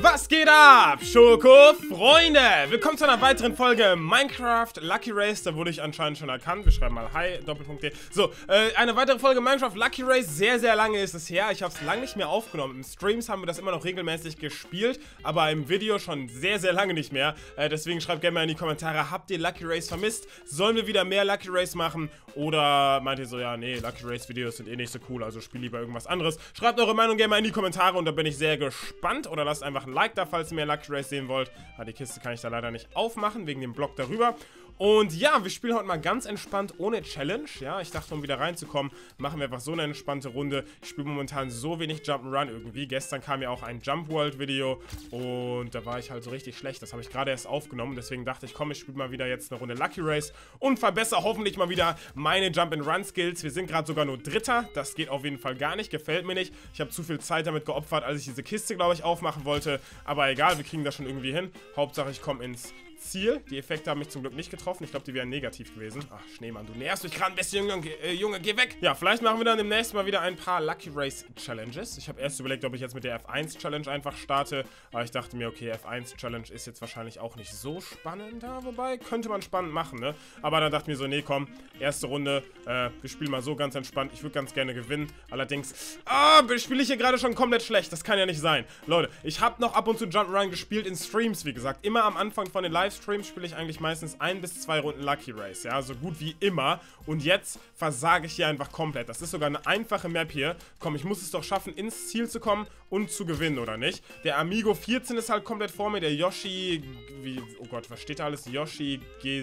Was geht ab, Schoko-Freunde? Willkommen zu einer weiteren Folge Minecraft Lucky Race. Da wurde ich anscheinend schon erkannt. Wir schreiben mal Hi, Doppelpunkt-D. So, eine weitere Folge Minecraft Lucky Race. Sehr, sehr lange ist es her. Ich habe es lange nicht mehr aufgenommen. Im Streams haben wir das immer noch regelmäßig gespielt, aber im Video schon sehr, sehr lange nicht mehr. Deswegen schreibt gerne mal in die Kommentare, habt ihr Lucky Race vermisst? Sollen wir wieder mehr Lucky Race machen? Oder meint ihr so, ja, nee, Lucky Race Videos sind eh nicht so cool, also spiel lieber irgendwas anderes. Schreibt eure Meinung gerne mal in die Kommentare und da bin ich sehr gespannt. Oder lasst einfach ein Like da, falls ihr mehr Lucky Race sehen wollt. Die Kiste kann ich da leider nicht aufmachen, wegen dem Block darüber. Und ja, wir spielen heute mal ganz entspannt ohne Challenge. Ja, ich dachte, um wieder reinzukommen, machen wir einfach so eine entspannte Runde. Ich spiele momentan so wenig Jump'n'Run irgendwie. Gestern kam ja auch ein Jump World Video und da war ich halt so richtig schlecht. Das habe ich gerade erst aufgenommen. Deswegen dachte ich, komm, ich spiele mal wieder jetzt eine Runde Lucky Race und verbessere hoffentlich mal wieder meine Jump'n'Run Skills. Wir sind gerade sogar nur Dritter. Das geht auf jeden Fall gar nicht. Gefällt mir nicht. Ich habe zu viel Zeit damit geopfert, als ich diese Kiste, glaube ich, aufmachen wollte. Aber egal, wir kriegen das schon irgendwie hin. Hauptsache, ich komme ins Ziel. Die Effekte haben mich zum Glück nicht getroffen. Ich glaube, die wären negativ gewesen. Ach, Schneemann, du nervst mich gerade ein bisschen, Junge, geh weg. Ja, vielleicht machen wir dann demnächst mal wieder ein paar Lucky Race Challenges. Ich habe erst überlegt, ob ich jetzt mit der F1 Challenge einfach starte. Aber ich dachte mir, okay, F1 Challenge ist jetzt wahrscheinlich auch nicht so spannend da. Wobei, könnte man spannend machen, ne? Aber dann dachte ich mir so, nee, komm, erste Runde. Wir spielen mal so ganz entspannt. Ich würde ganz gerne gewinnen. Allerdings, spiele ich hier gerade schon komplett schlecht. Das kann ja nicht sein. Leute, ich habe noch ab und zu Jump'n'Run gespielt in Streams, wie gesagt. Immer am Anfang von den Livestreams spiele ich eigentlich meistens 1 bis 2 Runden Lucky Race, ja, so gut wie immer. Und jetzt versage ich hier einfach komplett. Das ist sogar eine einfache Map hier. Komm, ich muss es doch schaffen, ins Ziel zu kommen und zu gewinnen, oder nicht? Der Amigo 14 ist halt komplett vor mir, der Yoshi, oh Gott, was steht da alles? Yoshi,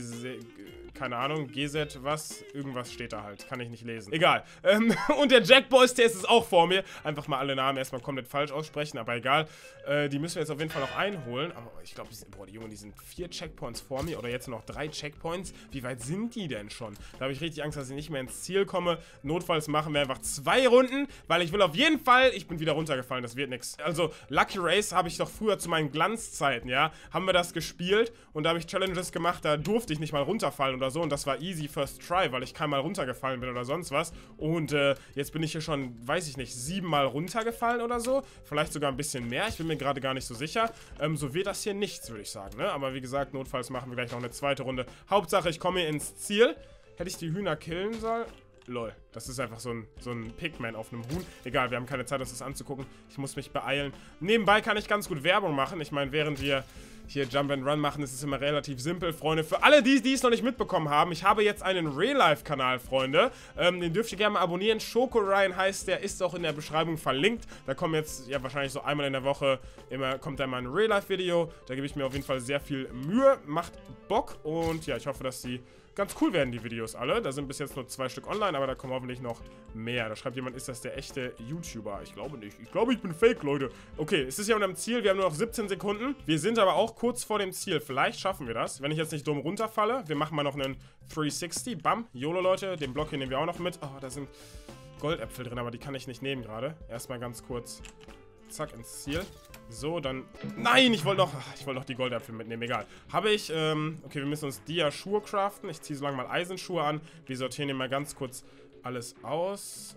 keine Ahnung, GZ, was? Irgendwas steht da halt. Kann ich nicht lesen. Egal. Und der Jackboys, der ist auch vor mir. Einfach mal alle Namen erstmal komplett falsch aussprechen, aber egal. Die müssen wir jetzt auf jeden Fall noch einholen. Aber ich glaube, die Jungen, die sind 4 Checkpoints vor mir oder jetzt noch 3 Checkpoints. Wie weit sind die denn schon? Da habe ich richtig Angst, dass ich nicht mehr ins Ziel komme. Notfalls machen wir einfach 2 Runden, weil ich will auf jeden Fall, ich bin wieder runtergefallen, das wird nichts. Also, Lucky Race habe ich doch früher zu meinen Glanzzeiten, ja, haben wir das gespielt und da habe ich Challenges gemacht, da durfte ich nicht mal runterfallen oder so und das war easy first try, weil ich keinmal runtergefallen bin oder sonst was und jetzt bin ich hier schon, weiß ich nicht, 7 Mal runtergefallen oder so, vielleicht sogar ein bisschen mehr, ich bin mir gerade gar nicht so sicher, so wird das hier nichts, würde ich sagen, ne, aber wie gesagt, notfalls machen wir gleich noch eine zweite Runde, Hauptsache ich komme hier ins Ziel. Hätte ich die Hühner killen sollen? Lol, das ist einfach so ein Pigman auf einem Huhn. Egal, wir haben keine Zeit, das anzugucken. Ich muss mich beeilen. Nebenbei kann ich ganz gut Werbung machen. Ich meine, während wir hier Jump'n'Run machen, ist es immer relativ simpel, Freunde. Für alle, die es noch nicht mitbekommen haben, ich habe jetzt einen Real-Life-Kanal, Freunde. Den dürft ihr gerne mal abonnieren. Schokoryan heißt der, ist auch in der Beschreibung verlinkt. Da kommen jetzt, ja, wahrscheinlich so einmal in der Woche, kommt da mal ein Real-Life-Video. Da gebe ich mir auf jeden Fall sehr viel Mühe. Macht Bock und ja, ich hoffe, dass die ganz cool werden, die Videos alle. Da sind bis jetzt nur 2 Stück online, aber da kommen hoffentlich noch mehr. Da schreibt jemand, ist das der echte YouTuber? Ich glaube nicht. Ich glaube, ich bin fake, Leute. Okay, es ist ja unter dem Ziel. Wir haben nur noch 17 Sekunden. Wir sind aber auch kurz vor dem Ziel. Vielleicht schaffen wir das, wenn ich jetzt nicht dumm runterfalle. Wir machen mal noch einen 360. Bam. YOLO, Leute. Den Block hier nehmen wir auch noch mit. Oh, da sind Goldäpfel drin, aber die kann ich nicht nehmen gerade. Erstmal ganz kurz. Zack, ins Ziel. So, dann... Nein, ich wollte noch die Goldäpfel mitnehmen. Egal. Habe ich, okay, wir müssen uns Dia-Schuhe craften. Ich ziehe so lange mal Eisenschuhe an. Wir sortieren hier mal ganz kurz alles aus.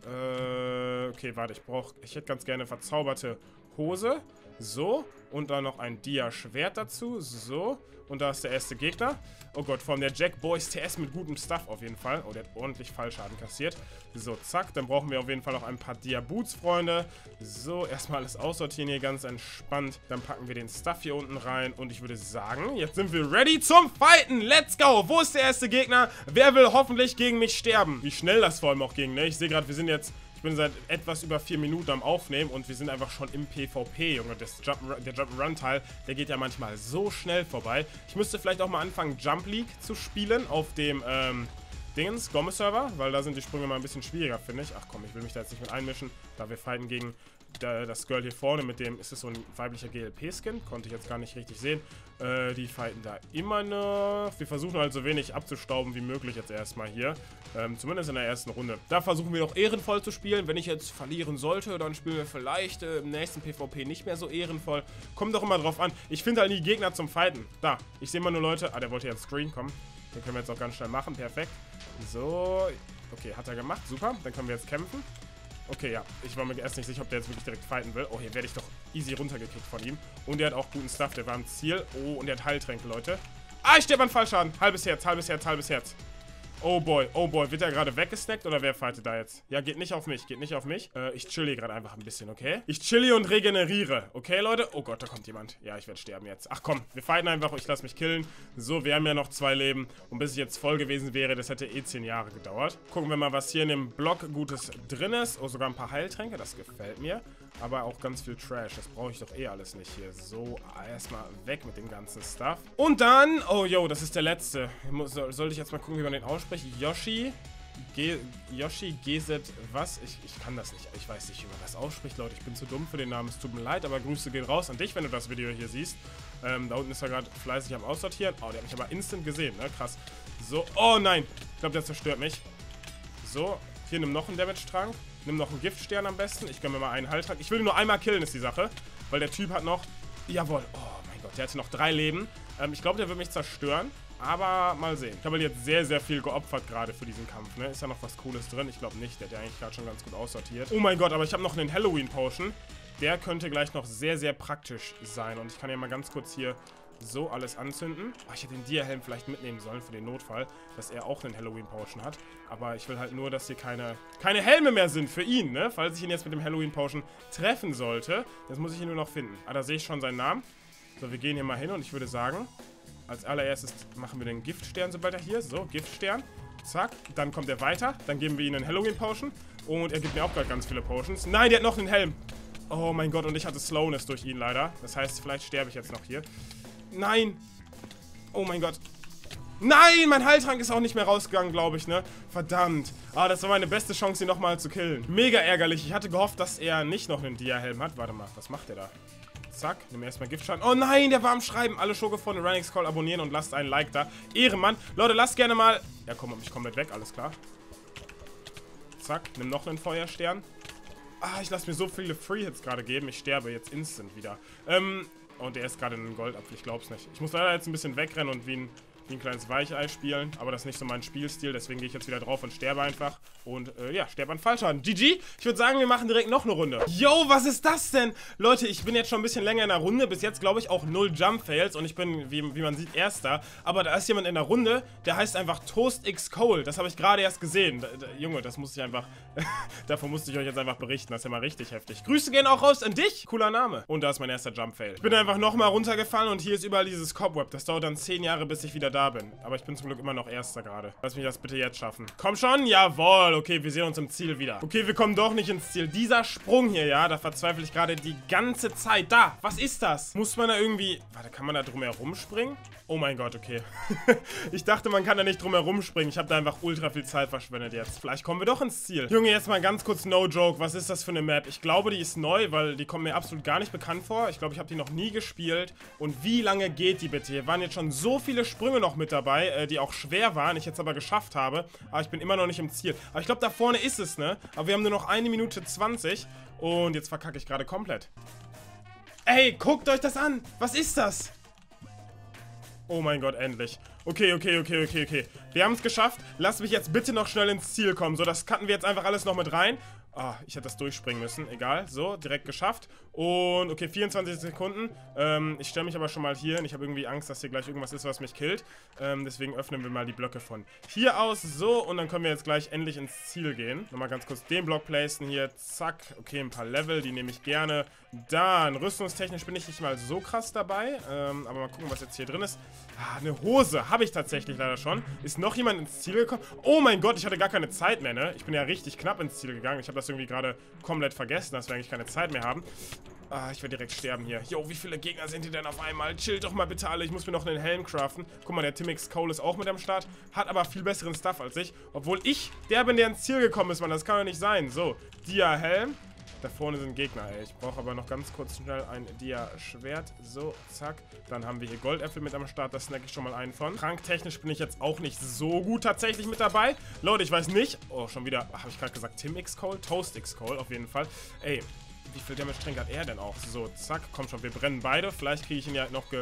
Okay, warte, ich hätte ganz gerne verzauberte Hose. So, und dann noch ein Dia-Schwert dazu. So, und da ist der erste Gegner. Oh Gott, vor allem der Jackboys TS mit gutem Stuff auf jeden Fall. Oh, der hat ordentlich Fallschaden kassiert. So, zack, dann brauchen wir auf jeden Fall noch ein paar Dia-Boots, Freunde. So, erstmal alles aussortieren hier, ganz entspannt. Dann packen wir den Stuff hier unten rein. Und ich würde sagen, jetzt sind wir ready zum Fighten. Let's go! Wo ist der erste Gegner? Wer will hoffentlich gegen mich sterben? Wie schnell das vor allem auch ging, ne? Ich sehe gerade, ich bin seit etwas über 4 Minuten am Aufnehmen und wir sind einfach schon im PvP, Junge. Der Jump'n'Run-Teil, der geht ja manchmal so schnell vorbei. Ich müsste vielleicht auch mal anfangen, Jump League zu spielen auf dem, Gomme-Server, weil da sind die Sprünge mal ein bisschen schwieriger, finde ich. Ach komm, ich will mich da jetzt nicht mit einmischen, da wir fighten gegen das Girl hier vorne mit dem, ist es so ein weiblicher GLP-Skin? Konnte ich jetzt gar nicht richtig sehen. Die fighten da immer noch. Wir versuchen halt so wenig abzustauben wie möglich jetzt erstmal hier. Zumindest in der ersten Runde. Da versuchen wir doch ehrenvoll zu spielen. Wenn ich jetzt verlieren sollte, dann spielen wir vielleicht im nächsten PvP nicht mehr so ehrenvoll. Kommt doch immer drauf an. Ich finde halt nie Gegner zum Fighten. Da, ich sehe mal nur Leute. Ah, der wollte jetzt Screen kommen. Den können wir jetzt auch ganz schnell machen. Perfekt. So. Okay, hat er gemacht. Super. Dann können wir jetzt kämpfen. Okay, ja. Ich war mir erst nicht sicher, ob der jetzt wirklich direkt fighten will. Oh, hier werde ich doch easy runtergekickt von ihm. Und der hat auch guten Stuff. Der war im Ziel. Oh, und der hat Heiltränke, Leute. Ah, ich sterbe an Fallschaden. Halbes Herz, halbes Herz, halbes Herz. Oh boy. Wird der gerade weggesnackt oder wer fightet da jetzt? Ja, geht nicht auf mich, geht nicht auf mich. Ich chill hier gerade einfach ein bisschen, okay? Ich chill hier und regeneriere, okay, Leute? Oh Gott, da kommt jemand. Ja, ich werde sterben jetzt. Ach komm, wir fighten einfach, ich lasse mich killen. So, wir haben ja noch 2 Leben. Und bis ich jetzt voll gewesen wäre, das hätte eh 10 Jahre gedauert. Gucken wir mal, was hier in dem Block Gutes drin ist. Oh, sogar ein paar Heiltränke, das gefällt mir. Aber auch ganz viel Trash, das brauche ich doch eh alles nicht hier. So, erstmal weg mit dem ganzen Stuff. Und dann, oh yo, das ist der letzte. Sollte ich jetzt mal gucken, wie man den ausspricht. Yoshi GZ, was? Ich kann das nicht. Ich weiß nicht, wie man das ausspricht, Leute. Ich bin zu dumm für den Namen. Es tut mir leid, aber Grüße gehen raus an dich, wenn du das Video hier siehst. Da unten ist er gerade fleißig am Aussortieren. Oh, der hat mich aber instant gesehen, ne? Krass. So, oh nein. Ich glaube, der zerstört mich. So, hier nimm noch einen Damage-Trank. Nimm noch einen Giftstern am besten. Ich gönne mir mal einen Heiltrank. Ich will ihn nur einmal killen, ist die Sache. Weil der Typ hat noch... Jawohl. Oh mein Gott, der hatte noch 3 Leben. Ich glaube, der wird mich zerstören. Aber mal sehen. Ich habe jetzt sehr, sehr viel geopfert gerade für diesen Kampf, ne? Ist ja noch was Cooles drin? Ich glaube nicht. Der hat ja eigentlich gerade schon ganz gut aussortiert. Oh mein Gott, aber ich habe noch einen Halloween-Potion. Der könnte gleich noch sehr, sehr praktisch sein. Und ich kann ja mal ganz kurz hier so alles anzünden. Oh, ich hätte den Dia-Helm vielleicht mitnehmen sollen für den Notfall, dass er auch einen Halloween-Potion hat. Aber ich will halt nur, dass hier keine Helme mehr sind für ihn, ne? Falls ich ihn jetzt mit dem Halloween-Potion treffen sollte. Jetzt muss ich ihn nur noch finden. Ah, da sehe ich schon seinen Namen. So, wir gehen hier mal hin und ich würde sagen... Als allererstes machen wir den Giftstern, sobald er hier ist. So, Giftstern. Zack. Dann kommt er weiter. Dann geben wir ihm einen Halloween-Potion. Und er gibt mir auch gerade ganz viele Potions. Nein, der hat noch einen Helm. Oh mein Gott, und ich hatte Slowness durch ihn leider. Das heißt, vielleicht sterbe ich jetzt noch hier. Nein. Oh mein Gott. Nein, mein Heiltrank ist auch nicht mehr rausgegangen, glaube ich, ne? Verdammt. Ah, das war meine beste Chance, ihn nochmal zu killen. Mega ärgerlich. Ich hatte gehofft, dass er nicht noch einen Dia-Helm hat. Warte mal, was macht der da? Zack, nehmen wir erstmal Giftschaden. Oh nein, der war am Schreiben. Alle Showgefundene Running Call abonnieren und lasst einen Like da. Ehrenmann. Leute, lasst gerne mal... Ja, komm, ich komplett weg, alles klar. Zack, nimm noch einen Feuerstern. Ah, ich lasse mir so viele Free-Hits gerade geben. Ich sterbe jetzt instant wieder. Und der ist gerade in einem Goldapfel, ich glaub's nicht. Ich muss leider jetzt ein bisschen wegrennen und wie ein kleines Weichei spielen, aber das ist nicht so mein Spielstil, deswegen gehe ich jetzt wieder drauf und sterbe einfach. Und ja, sterbe an Fallschaden. GG, ich würde sagen, wir machen direkt noch eine Runde. Yo, was ist das denn? Leute, ich bin jetzt schon ein bisschen länger in der Runde, bis jetzt glaube ich auch 0 Jump-Fails und ich bin, wie man sieht, Erster. Aber da ist jemand in der Runde, der heißt einfach Toast X Cole, das habe ich gerade erst gesehen. Junge, das muss ich einfach, davon musste ich euch jetzt einfach berichten, das ist ja mal richtig heftig. Grüße gehen auch raus an dich, cooler Name. Und da ist mein erster Jump-Fail. Ich bin einfach nochmal runtergefallen und hier ist überall dieses Cobweb, das dauert dann 10 Jahre, bis ich wieder da bin. Aber ich bin zum Glück immer noch Erster gerade. Lass mich das bitte jetzt schaffen. Komm schon, jawohl. Okay, wir sehen uns im Ziel wieder. Okay, wir kommen doch nicht ins Ziel. Dieser Sprung hier, ja, da verzweifle ich gerade die ganze Zeit. Da, was ist das? Muss man da irgendwie... Warte, kann man da drum herum springen? Oh mein Gott, okay. Ich dachte, man kann da nicht drum herum springen. Ich habe da einfach ultra viel Zeit verschwendet jetzt. Vielleicht kommen wir doch ins Ziel. Junge, jetzt mal ganz kurz no joke. Was ist das für eine Map? Ich glaube, die ist neu, weil die kommt mir absolut gar nicht bekannt vor. Ich glaube, ich habe die noch nie gespielt. Und wie lange geht die bitte? Hier waren jetzt schon so viele Sprünge noch mit dabei, die auch schwer waren, ich jetzt aber geschafft habe. Aber ich bin immer noch nicht im Ziel. Aber ich glaube, da vorne ist es, ne? Aber wir haben nur noch 1 Minute 20 und jetzt verkacke ich gerade komplett. Ey, guckt euch das an! Was ist das? Oh mein Gott, endlich. Okay. Wir haben es geschafft. Lasst mich jetzt bitte noch schnell ins Ziel kommen. So, das cutten wir jetzt einfach alles noch mit rein. Ah, ich hätte das durchspringen müssen. Egal. So, direkt geschafft. Und, okay, 24 Sekunden. Ich stelle mich aber schon mal hier hin. Ich habe irgendwie Angst, dass hier gleich irgendwas ist, was mich killt. Deswegen öffnen wir mal die Blöcke von hier aus. So, und dann können wir jetzt gleich endlich ins Ziel gehen. Nochmal ganz kurz den Block placen hier. Zack. Okay, ein paar Level. Die nehme ich gerne. Dann, rüstungstechnisch bin ich nicht mal so krass dabei. Aber mal gucken, was jetzt hier drin ist. Ah, eine Hose. Habe ich tatsächlich leider schon. Ist noch jemand ins Ziel gekommen? Oh mein Gott, ich hatte gar keine Zeit mehr, ne? Ich bin ja richtig knapp ins Ziel gegangen. Ich habe das irgendwie gerade komplett vergessen, dass wir eigentlich keine Zeit mehr haben. Ah, ich werde direkt sterben hier. Jo, wie viele Gegner sind die denn auf einmal? Chillt doch mal bitte alle. Ich muss mir noch einen Helm craften. Guck mal, der Tim X Cole ist auch mit am Start. Hat aber viel besseren Stuff als ich. Obwohl ich der bin, der ins Ziel gekommen ist, Mann. Das kann doch nicht sein. So, Dia-Helm. Da vorne sind Gegner, ey. Ich brauche aber noch ganz kurz schnell ein Dia-Schwert. So, zack. Dann haben wir hier Goldäpfel mit am Start. Da snack ich schon mal einen von. Tranktechnisch bin ich jetzt auch nicht so gut tatsächlich mit dabei. Leute, ich weiß nicht. Oh, schon wieder. Habe ich gerade gesagt Tim X Cole? Toast X Cole, auf jeden Fall. Ey, wie viel Damage-Tränke hat er denn auch? So, zack. Komm schon, wir brennen beide. Vielleicht kriege ich ihn ja noch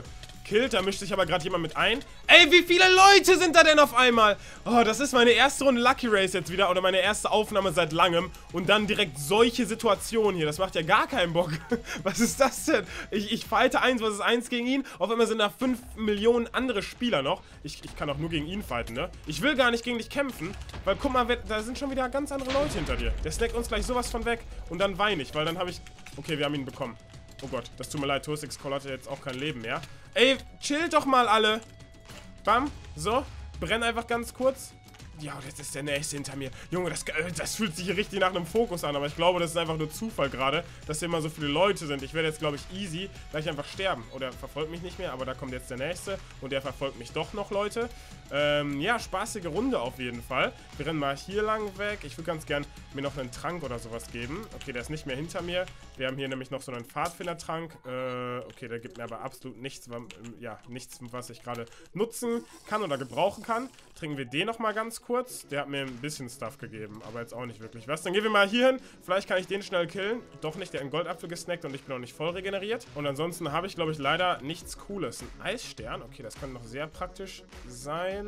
killt. Da mischt sich aber gerade jemand mit ein. Ey, wie viele Leute sind da denn auf einmal? Oh, das ist meine erste Runde Lucky Race jetzt wieder. Oder meine erste Aufnahme seit langem. Und dann direkt solche Situationen hier. Das macht ja gar keinen Bock. Was ist das denn? Ich fighte 1 vs 1 gegen ihn. Auf einmal sind da 5 Millionen andere Spieler noch. Ich kann auch nur gegen ihn fighten, ne? Ich will gar nicht gegen dich kämpfen. Weil guck mal, da sind schon wieder ganz andere Leute hinter dir. Der snackt uns gleich sowas von weg. Und dann weine ich, weil dann habe ich... Okay, wir haben ihn bekommen. Oh Gott, das tut mir leid. Toast X Call hatte jetzt auch kein Leben mehr. Ey, chillt doch mal alle. Bam, so. Brenn einfach ganz kurz. Ja, das ist der nächste hinter mir. Junge, das fühlt sich hier richtig nach einem Fokus an. Aber ich glaube, das ist einfach nur Zufall gerade, dass hier immer so viele Leute sind. Ich werde jetzt, glaube ich, easy gleich einfach sterben. Oder verfolgt mich nicht mehr, aber da kommt jetzt der nächste. Und der verfolgt mich doch noch, Leute. Ja, spaßige Runde auf jeden Fall. Wir rennen mal hier lang weg. Ich würde ganz gern mir noch einen Trank oder sowas geben. Okay, der ist nicht mehr hinter mir. Wir haben hier nämlich noch so einen Pfadfindertrank. Okay, der gibt mir aber absolut nichts, ja, nichts, was ich gerade nutzen kann oder gebrauchen kann. Trinken wir den nochmal ganz kurz. Der hat mir ein bisschen Stuff gegeben, aber jetzt auch nicht wirklich was. Dann gehen wir mal hier hin. Vielleicht kann ich den schnell killen. Doch nicht, der hat einen Goldapfel gesnackt und ich bin auch nicht voll regeneriert. Und ansonsten habe ich, glaube ich, leider nichts Cooles. Ein Eisstern. Okay, das könnte noch sehr praktisch sein.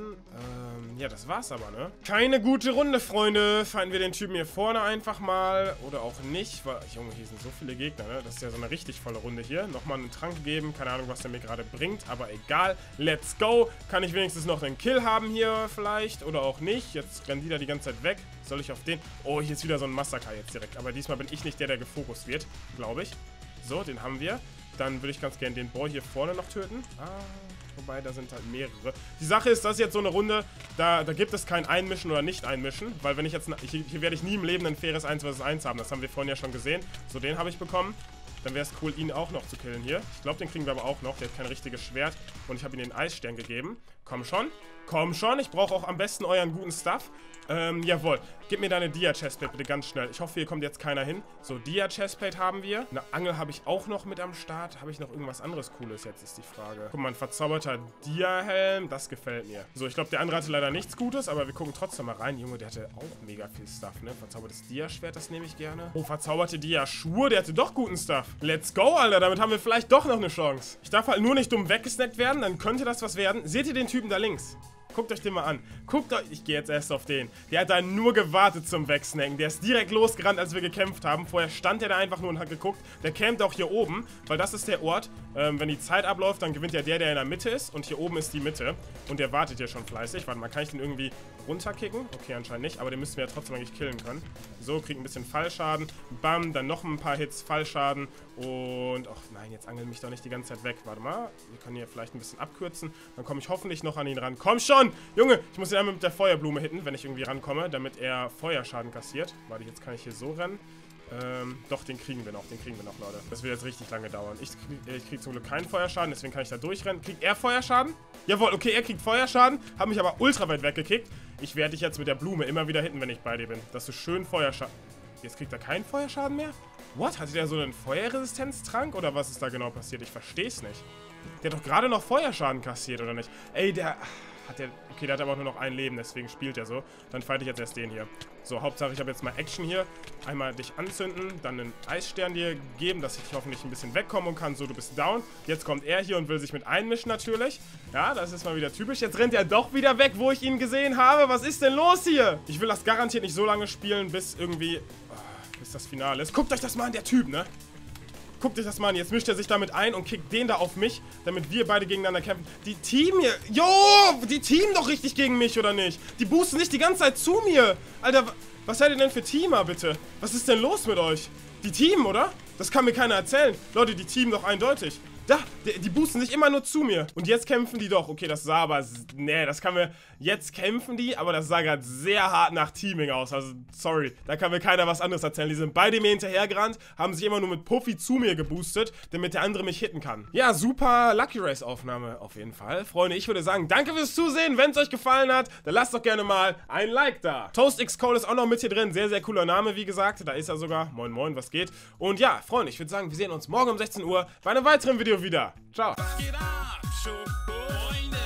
Ja, das war's aber, ne? Keine gute Runde, Freunde. Finden wir den Typen hier vorne einfach mal. Oder auch nicht, weil, Junge, hier sind so viele Gegner, ne? Das ist ja so eine richtig volle Runde hier. Nochmal einen Trank geben. Keine Ahnung, was der mir gerade bringt, aber egal. Let's go. Kann ich wenigstens noch einen Kill haben hier vielleicht oder auch nicht. Jetzt rennen die da die ganze Zeit weg. Soll ich auf den... Oh, hier ist wieder so ein Massaker jetzt direkt. Aber diesmal bin ich nicht der gefokust wird, glaube ich. So, den haben wir. Dann würde ich ganz gerne den Boy hier vorne noch töten. Wobei, da sind halt mehrere. Die Sache ist, das ist jetzt so eine Runde, da gibt es kein Einmischen oder Nicht-Einmischen. Weil wenn ich jetzt... Hier werde ich nie im Leben ein faires 1 vs 1 haben. Das haben wir vorhin ja schon gesehen. So, den habe ich bekommen. Dann wäre es cool, ihn auch noch zu killen hier. Ich glaube, den kriegen wir aber auch noch. Der hat kein richtiges Schwert. Und ich habe ihm den Eisstern gegeben. Komm schon. Komm schon. Ich brauche auch am besten euren guten Stuff. Jawohl. Gib mir deine Dia-Chestplate bitte ganz schnell. Ich hoffe, hier kommt jetzt keiner hin. So, Dia-Chestplate haben wir. Eine Angel habe ich auch noch mit am Start. Habe ich noch irgendwas anderes Cooles jetzt, ist die Frage. Guck mal, ein verzauberter Dia-Helm. Das gefällt mir. So, ich glaube, der andere hatte leider nichts Gutes, aber wir gucken trotzdem mal rein. Junge, der hatte auch mega viel Stuff, ne? Verzaubertes Dia-Schwert, das nehme ich gerne. Oh, verzauberte Dia-Schuhe. Der hatte doch guten Stuff. Let's go, Alter. Damit haben wir vielleicht doch noch eine Chance. Ich darf halt nur nicht dumm weggesnackt werden. Dann könnte das was werden. Seht ihr den Typen da links? Guckt euch den mal an. Guckt euch... Ich gehe jetzt erst auf den. Der hat da nur gewartet zum Wegsnacken. Der ist direkt losgerannt, als wir gekämpft haben. Vorher stand der da einfach nur und hat geguckt. Der campt auch hier oben, weil das ist der Ort. Wenn die Zeit abläuft, dann gewinnt ja der in der Mitte ist. Und hier oben ist die Mitte. Und der wartet hier schon fleißig. Warte mal, kann ich den irgendwie runterkicken? Okay, anscheinend nicht. Aber den müssen wir ja trotzdem eigentlich killen können. So, kriegt ein bisschen Fallschaden. Bam, dann noch ein paar Hits Fallschaden. Und... Ach nein, jetzt angelt mich doch nicht die ganze Zeit weg. Warte mal. Wir können hier vielleicht ein bisschen abkürzen. Dann komme ich hoffentlich noch an ihn ran. Komm schon! Junge, ich muss ihn einmal mit der Feuerblume hitten, wenn ich irgendwie rankomme, damit er Feuerschaden kassiert. Warte, jetzt kann ich hier so rennen. Doch, den kriegen wir noch, Leute. Das wird jetzt richtig lange dauern. Ich krieg zum Glück keinen Feuerschaden, deswegen kann ich da durchrennen. Kriegt er Feuerschaden? Jawohl, okay, er kriegt Feuerschaden, hat mich aber ultra weit weggekickt. Ich werde dich jetzt mit der Blume immer wieder hitten, wenn ich bei dir bin, dass du schön Feuerschaden... Jetzt kriegt er keinen Feuerschaden mehr? What? Hatte der so einen Feuerresistenztrank oder was ist da genau passiert? Ich verstehe es nicht. Der hat doch gerade noch Feuerschaden kassiert, oder nicht? Ey, der... Okay, der hat aber auch nur noch ein Leben, deswegen spielt er so. Dann fight ich jetzt erst den hier. So, Hauptsache ich habe jetzt mal Action hier. Einmal dich anzünden, dann einen Eisstern dir geben, dass ich hoffentlich ein bisschen wegkommen kann. So, du bist down. Jetzt kommt er hier und will sich mit einmischen natürlich. Ja, das ist mal wieder typisch. Jetzt rennt er doch wieder weg, wo ich ihn gesehen habe. Was ist denn los hier? Ich will das garantiert nicht so lange spielen, bis irgendwie... bis das Finale ist. Guckt euch das mal an, der Typ, ne? Guckt euch das mal an, jetzt mischt er sich damit ein und kickt den da auf mich, damit wir beide gegeneinander kämpfen. Die teamen hier... Jo, die teamen doch richtig gegen mich, oder nicht? Die boosten nicht die ganze Zeit zu mir. Alter, was seid ihr denn für Teamer, bitte? Was ist denn los mit euch? Die teamen, oder? Das kann mir keiner erzählen. Leute, die teamen doch eindeutig. Da, die boosten sich immer nur zu mir. Und jetzt kämpfen die doch. Okay, das sah aber... Nee, das kann mir... Jetzt kämpfen die, aber das sah gerade sehr hart nach Teaming aus. Also, sorry, da kann mir keiner was anderes erzählen. Die sind beide mir hinterhergerannt, haben sich immer nur mit Puffy zu mir geboostet, damit der andere mich hitten kann. Ja, super Lucky Race Aufnahme auf jeden Fall. Freunde, ich würde sagen, danke fürs Zusehen. Wenn es euch gefallen hat, dann lasst doch gerne mal ein Like da. Toast X Call ist auch noch mit hier drin. Sehr, sehr cooler Name, wie gesagt. Da ist er sogar. Moin, moin, was geht? Und ja, Freunde, ich würde sagen, wir sehen uns morgen um 16 Uhr bei einem weiteren Video wieder. Ciao.